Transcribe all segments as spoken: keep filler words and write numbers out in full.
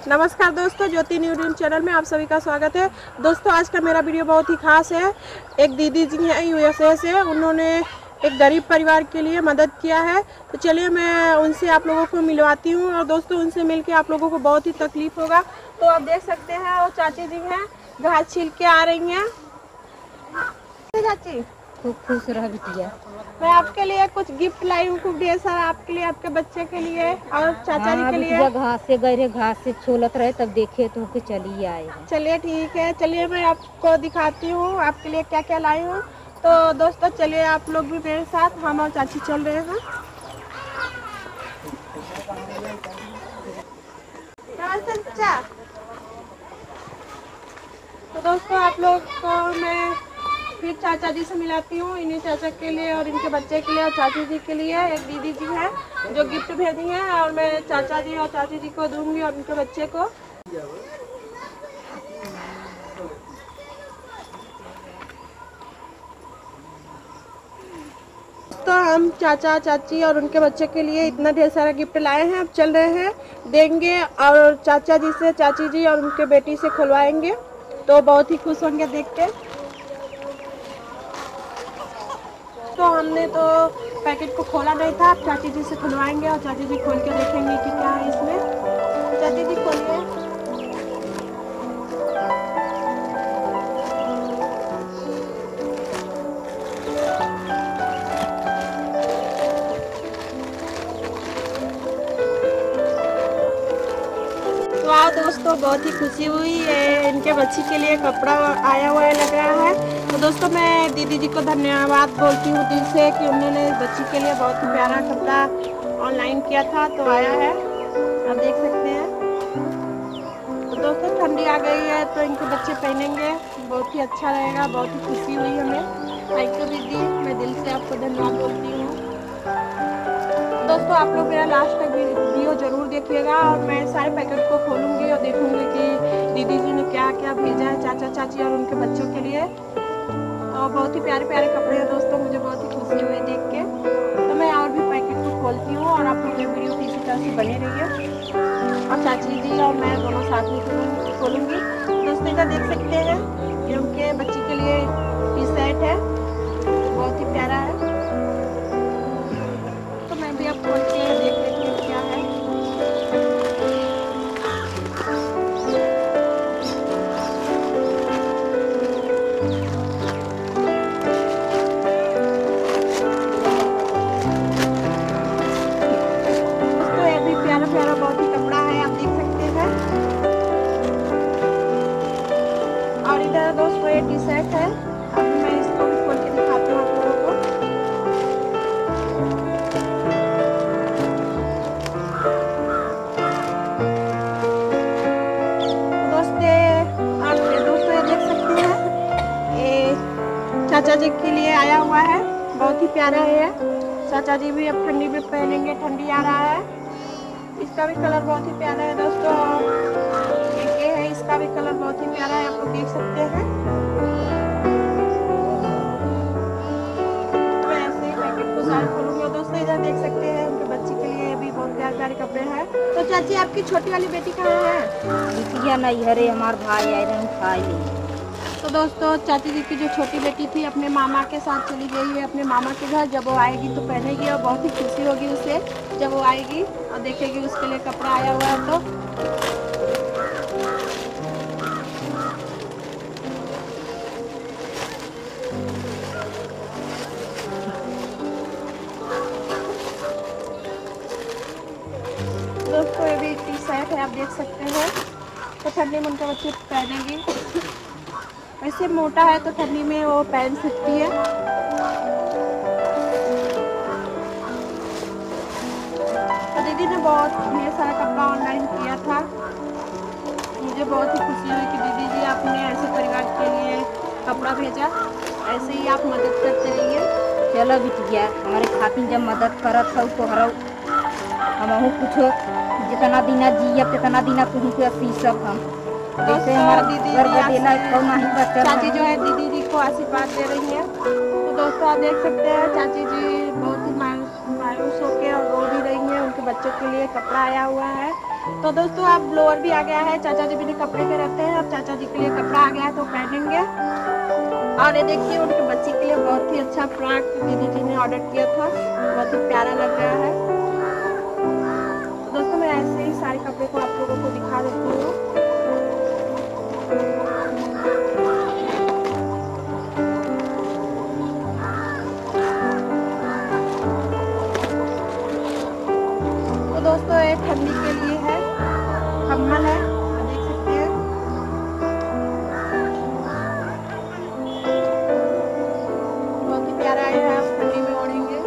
नमस्कार दोस्तों, ज्योति new dream channel में आप सभी का स्वागत है। दोस्तों आज का मेरा वीडियो बहुत ही खास है। एक दीदी जी हैं यूएसए से, उन्होंने एक गरीब परिवार के लिए मदद किया है। तो चलिए मैं उनसे आप लोगों को मिलवाती हूँ। और दोस्तों उनसे मिलके आप लोगों को बहुत ही तकलीफ होगा। तो आप देख सकते हैं वो चाची जी हैं, घास छील के आ रही हैं। चाची खूब खुश रह बिटिया। मैं आपके लिए कुछ गिफ्ट लाई हूँ, खूब ढेर सारा, आपके लिए, आपके बच्चे के लिए और चाचा जी के लिए। घास से गए रहे, घास से छोलत रहे, तब देखे तो के चली आए। चलिए ठीक है, चलिए मैं आपको दिखाती हूँ आपके लिए क्या क्या लाई हूँ। तो दोस्तों चलिए आप लोग भी मेरे साथ, हम और चाची चल रहे हैं। नमस्ते चाचा। तो दोस्तों आप लोग को मैं फिर चाचा जी से मिलाती हूँ। इन्हीं चाचा के लिए और इनके बच्चे के लिए और चाची जी के लिए एक दीदी जी हैं जो गिफ्ट भेजी हैं, और मैं चाचा जी और चाची जी को दूंगी और उनके बच्चे को। तो हम चाचा चाची और उनके बच्चे के लिए इतना ढेर सारा गिफ्ट लाए हैं। अब चल रहे हैं, देंगे और चाचा जी से, चाची जी और उनके बेटी से खुलवाएंगे। तो बहुत ही खुश होंगे देख के। तो हमने तो पैकेट को खोला नहीं था, अब चाची जी से खुलवाएंगे और चाची जी खोल के देखेंगे कि क्या है इसमें। चाची जी खोलिए। तो आओ दोस्तों, बहुत ही खुशी हुई है। इनके बच्ची के लिए कपड़ा आया हुआ है लग रहा है। तो दोस्तों मैं दीदी जी को धन्यवाद बोलती हूँ दिल से कि उन्होंने बच्ची के लिए बहुत ही प्यारा कपड़ा ऑनलाइन किया था, तो आया है, आप देख सकते हैं। तो दोस्तों ठंडी आ गई है तो इनके बच्चे पहनेंगे, बहुत ही अच्छा रहेगा। बहुत ही खुशी हुई हमें। थैंक यू दीदी, मैं दिल से आपको धन्यवाद बोलती हूँ। दोस्तों आप लोग मेरा लास्ट तक वीडियो जरूर देखिएगा और मैं सारे पैकेट को खोलूँगी और देखूँगी कि दीदी जी ने क्या क्या भेजा है चाचा चाची और उनके बच्चों के लिए। तो बहुत ही प्यारे प्यारे कपड़े हैं दोस्तों, मुझे बहुत ही खुशी हुई देख के। तो मैं और भी पैकेट को खोलती हूँ और आप लोग वीडियो की इसी तरह से बने रहिए। और चाची जी और मैं दोनों साथ में खोलूँगी। दोस्तों इधर देख सकते हैं ये उनके बच्ची के लिए टी शर्ट है, बहुत ही प्यारा है। तो मैं भी अब खोल के देख लेती हूँ क्या है। प्यारा बहुत ही कपड़ा है, आप देख सकते हैं। और इधर दोस्तों ये टी शर्ट है, अब मैं इसको भी खोल के दिखाती हूँ आप लोगों को। दोस्तों आप दोस्तों ये देख सकते हैं, ये चाचा जी के लिए आया हुआ है, बहुत ही प्यारा है। चाचा जी भी अब ठंडी में पहनेंगे, ठंडी आ रहा है। इसका भी कलर बहुत ही प्यारा है दोस्तों। एक ये है, इसका भी कलर बहुत ही प्यारा है, आप लोग देख सकते हैं। तो मैं ऐसे ही पैकेट को सारे खोलूंगी। दोस्तों इधर देख सकते हैं उनके बच्चे के लिए भी बहुत प्यारे प्यारे कपड़े हैं। तो चाची आपकी छोटी वाली बेटी कहाँ है? बिटिया नहीं हरे, हमारे भाई आए रहे खाए। तो दोस्तों चाची जी की जो छोटी बेटी थी अपने मामा के साथ चली गई है अपने मामा के घर। जब वो आएगी तो पहनेगी और बहुत ही खुशी होगी उसे जब वो आएगी और देखेगी उसके लिए कपड़ा आया हुआ है। तो दोस्तों ये भी टी शर्ट है, आप देख सकते हैं। तो ठंडी में उनके बच्चे पहनेगी। वैसे मोटा है तो ठंडी में वो पहन सकती है। तो दीदी ने बहुत ढेर सारा कपड़ा ऑनलाइन किया था। मुझे बहुत ही खुशी हुई कि दीदी जी आपने ऐसे परिवार के लिए कपड़ा भेजा। ऐसे ही आप मदद करते रहिए। चलो बिटिया, हमारे खातिर जब मदद करत हो तो हर हम कुछ जितना दिना जिया तितना दिना तुम के शीशक हम जैसे हमारा दीदी चाची जो है दीदी जी को आशीर्वाद दे रही है। तो दोस्तों आप देख सकते हैं चाची जी बहुत ही मायूस होकर और रो भी रही हैं। उनके बच्चों के लिए कपड़ा आया हुआ है तो दोस्तों अब ब्लोअर भी आ गया है, चाचा जी भी कपड़े के रहते हैं, अब चाचा जी के लिए कपड़ा आ गया है तो पहनेंगे। और ये देखिए उनके बच्चे के लिए बहुत ही अच्छा फ्रॉक दीदी जी ने ऑर्डर किया था, बहुत ही प्यारा लग रहा है। दोस्तों मैं ऐसे ही सारे कपड़े को आप लोगों को दिखा देती हूँ। तो दोस्तों ये ठंडी के लिए है, कम्बल है, देख सकते हैं। बहुत ही प्यारा है, आप ठंडी में ओढ़ेंगे।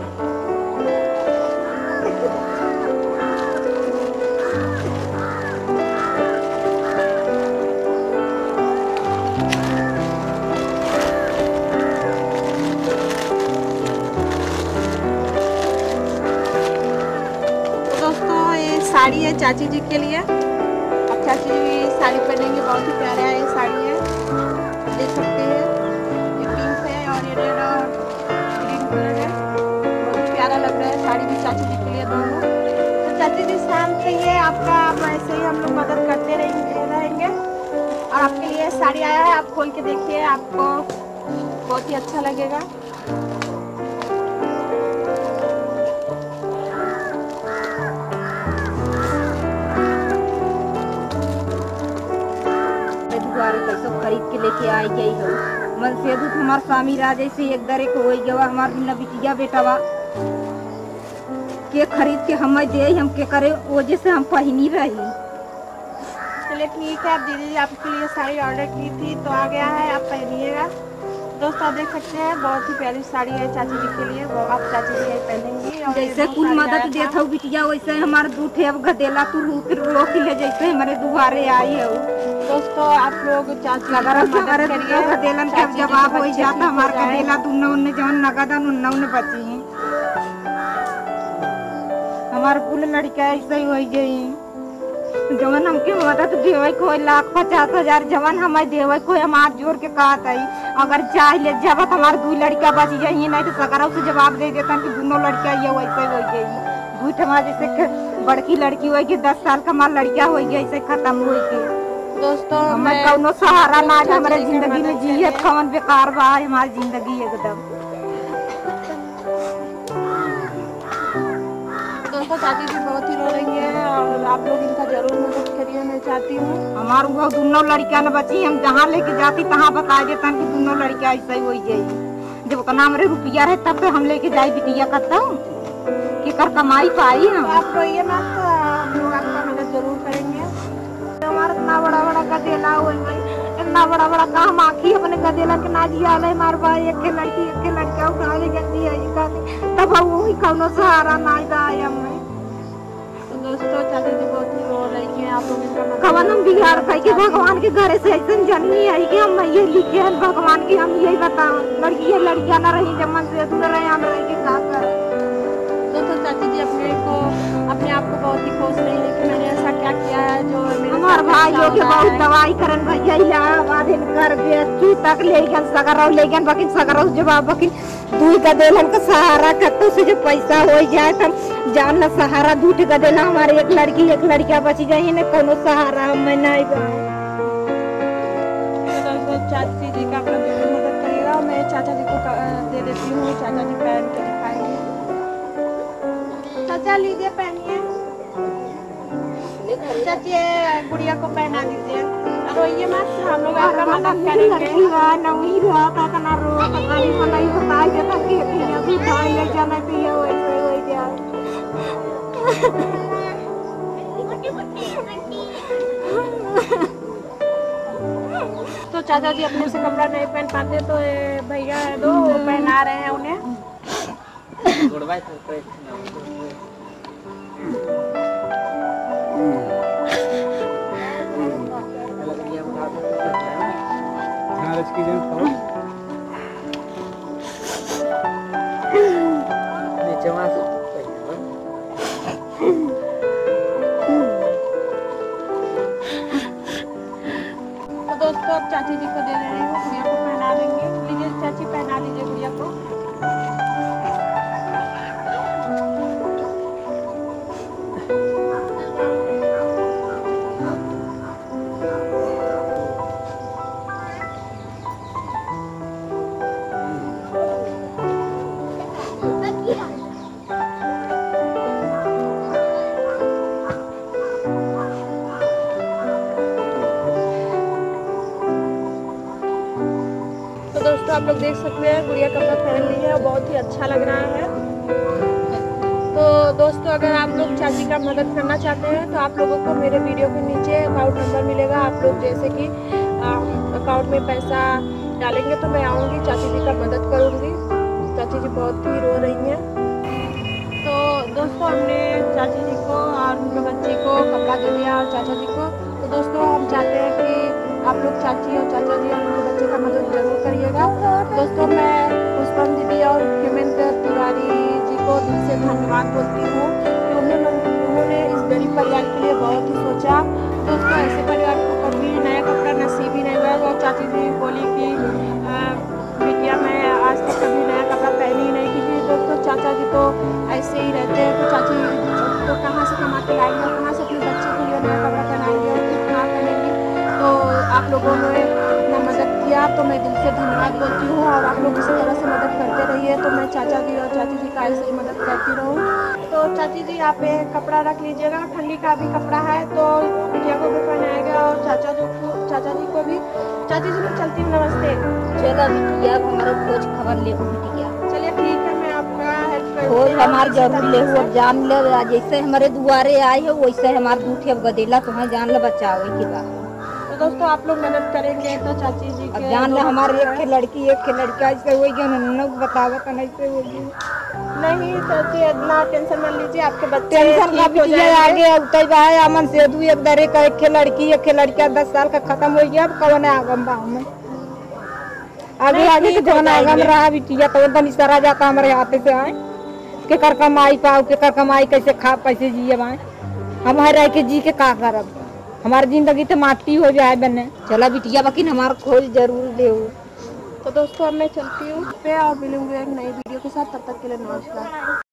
साड़ी है चाची जी के लिए, अब चाची जी साड़ी पहनेंगे, बहुत ही प्यारा है ये साड़ी है, देख सकते हैं। ये पिंक है और ये रेड और ग्रीन कलर है, बहुत ही प्यारा लग रहा है साड़ी भी चाची जी के लिए दोनों। तो चाची जी शाम से ये आपका आप ऐसे ही हम लोग मदद करते रहेंगे रहेंगे और आपके लिए साड़ी आया है, आप खोल के देखिए, आपको बहुत ही अच्छा लगेगा। कैसे खरीद के लेके आई गई हो मन से दूध हमार स्वामी राजे से एक दरे को हो गया हमार बिना बिटिया बेटावा के खरीद के हमें दे हम के करे वजह से हम पहनी रही। चलिए ठीक है, अब दीदी आपके लिए साड़ी ऑर्डर की थी तो आ गया है, आप पहनिएगा। दोस्तों आप देख सकते हैं बहुत ही प्यारी साड़ी है चाची जी के लिए, वो आप चाची जी पहनेंगी। और जैसे कुल मदद देत हो बिटिया वैसे हमारे दूठे अब गदेला तू रूप रोक ले जैसे हमारे दुबारे आई है। दोस्तों आप लोग चाची अगर हमारे गदेलन के जवाब हो जाता हमारे गदेला दुन्ना उन्ने जवन नगद उन्ना उन्ने बची हैं। हमारे कुल लड़का ऐसे ही हो गई जवन हमके मदद देवे कोई लाख पचास हजार जवन हमें देवे कोई हम हाथ जोड़ के कहत है अगर चाह ले जब हमारे दो लड़का बच जाइए नहीं तो सकराव से जवाब दे देता कि दोनों लड़का ये वैसे हो गई। दूठ हमारे जैसे बड़की लड़की हो गई दस साल का हमारा लड़का हो गया ऐसे खत्म हो गई। दोस्तों हमें कौनो सहारा ना हमारे जिंदगी में जियत कौन बेकार बा हमारी जिंदगी एकदम। दोस्तों चाची जी बहुत ही रो रही है और आप लोग इनका जरूर मदद करिए, मैं चाहती हूँ। हमारे वो दोनों लड़कियां न बची, हम जहाँ लेके जाती तहाँ बता देता कि दोनों लड़कियां ऐसा ही हो गई। जब नाम रे रुपया है तब तो हम लेके जाए बिटिया करता हूँ कि कर कमाई पाई हम। तो आप रोइए मत, हम लोग आपका मदद जरूर करेंगे। हमारा इतना बड़ा बड़ा गदेला हो गई, इतना बड़ा बड़ा काम आखी अपने गदेला के ना जिया ले मार भाई एक के लड़की एक के लड़का उठा ले गंदी है तब वो ही कौनो सहारा ना दाए हमें। तो दोस्तों चाची जी बहुत ही रो रही है, आप लोग इनका मदद कवन हम बिहार कह के भगवान के घर से ऐसे जन्मी है कि हम ये लिखे हैं भगवान की हम यही बताओ लड़की है लड़कियां ना रही जब मन से दूर रहे हम रह के का कर। दोस्तों चाची जी अपने को अपने आप को बहुत ही खुश रही है कि मैंने ऐसा क्या किया है जो हमारे भाई लोग बहुत दवाई करन भैया इलाहाबाद कर बेचू तक ले गन सगरौ ले गन बकिन सगरौ जवाब बकिन दूध का देलन का सहारा कतो से जो पैसा हो जाए तब जान ना सहारा दूध का देना हमारे एक लड़की एक लड़का बची जाए ना कोनो सहारा हम नहीं गए। तो चाची जी का अपना जरूर मदद करिएगा, मैं चाचा जी को दे देती हूँ, चाचा जी पहन के दिखाएंगे। चाचा लीजिए पहनिए, चाची गुड़िया को पहना दीजिए, रोइए मत, हम लोग आपका मदद करेंगे। नहीं रहा था ना रो खाली मलाई बताई देता कि अभी खाई ले जाना तो ये वैसे हो जाए। तो चाचा जी अपने से कपड़ा नहीं पहन पाते तो भैया दो पहना रहे हैं उन्हें। तो दोस्तों अब चाची जी को दे रही हूँ, गुड़िया को पहना देंगे। लीजिए चाची पहना लीजिए गुड़िया को। दोस्तों आप लोग देख सकते हैं गुड़िया कपड़ा पहन ली है और बहुत ही अच्छा लग रहा है। तो दोस्तों अगर आप लोग चाची का मदद करना चाहते हैं तो आप लोगों को मेरे वीडियो के नीचे अकाउंट नंबर मिलेगा। आप लोग जैसे कि अकाउंट में पैसा डालेंगे तो मैं आऊँगी, चाची जी का मदद करूँगी। चाची जी बहुत ही रो रही हैं। तो दोस्तों हमने चाची जी को और उनके बच्चे को कपड़ा दे दिया और चाचा जी को। तो दोस्तों हम चाहते हैं कि आप लोग चाची और चाचा जी और उनके बच्चे का मदद जरूर करिएगा। दोस्तों मैं पुष्पम दीदी और हेमेंद्र तिवारी जी को दिल से धन्यवाद बोलती हूँ कि उन्होंने उन्होंने इस गरीब परिवार के लिए बहुत ही सोचा। दोस्तों ऐसे परिवार को कभी नया कपड़ा नसीब ही नहीं हुआ। और चाची जी बोली कि बिटिया मैं आज तक कभी नया कपड़ा पहनी ही नहीं, क्योंकि दोस्तों चाचा जी तो ऐसे ही रहते हैं। तो चाची तो कहाँ से कमा के लाएंगे और कहाँ से अपने बच्चे के लिए नया कपड़ा पहनाएंगे और कुछ ना पहनेंगे। तो आप लोगों ने इतना मदद किया तो मैं दिल से धन्यवाद बोलती हूँ। और आप लोग इसी तरह से मदद करते रहिए तो मैं चाचा जी और चाची जी का ऐसे ही मदद करती रहूँ। तो चाची जी यहाँ पे कपड़ा रख लीजिएगा, ठंडी का भी कपड़ा है तो बिटिया को भी पहनाएगा और चाचा जी को चाचा जी को भी। चाची जी मैं चलती हूँ, नमस्ते। चलो बिटिया हमारा खोज खबर ले बिटिया। चलिए ठीक है, मैं आपका हेल्प कर खोज हमार जरूर ले हो, जान ले। जैसे हमारे दुआरे आए हो वैसे हमारे दूठे गदेला तुम्हें जान ले बचाओ की बात। तो दोस्तों आप लोग मदद करेंगे तो चाची जी अब के जान ले हमारे एक लड़की एक लड़का ऐसे हो गया उन्होंने बतावा तो नहीं से हो गई। नहीं चाची इतना टेंशन मत लीजिए, आपके बच्चे टेंशन का ठीक हो बिटिया जाएंगे। आगे उतई बाय अमन से दू एक दरे का एक लड़की एक लड़का दस साल का खत्म हो गया। अब कौन आगम बा में आगे आगे के कौन आगम रहा बिटिया तो एकदम इशारा जाता हमारे हाथ से आए के कर कमाई पाओ के कर कमाई कैसे खा कैसे जिए बाए हम रह के जी के का करब। हमारी जिंदगी तो माटी हो जाए बने। चला बिटिया बाकी हमारा खोज जरूर ले। तो दोस्तों अब मैं चलती हूँ पे और मिलूंगी एक नई वीडियो के साथ। तब तक के लिए नमस्कार।